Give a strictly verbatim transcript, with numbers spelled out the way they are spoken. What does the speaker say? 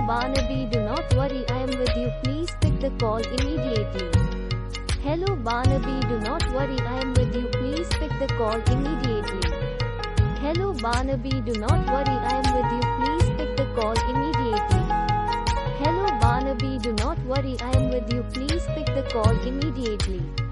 Barnaby, do not worry, I am with you, please pick the call immediately. Hello Barnaby, do not worry, I am with you, please pick the call immediately. Hello Barnaby, do not worry, I am with you, please pick the call immediately. Hello Barnaby, do not worry, I am with you, please pick the call immediately.